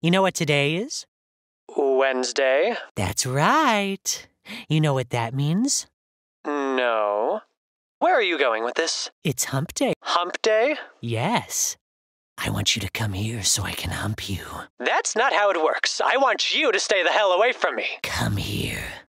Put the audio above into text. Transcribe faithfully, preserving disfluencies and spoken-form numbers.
You know what today is? Wednesday? That's right. You know what that means? No. Where are you going with this? It's hump day. Hump day? Yes. I want you to come here so I can hump you. That's not how it works. I want you to stay the hell away from me. Come here.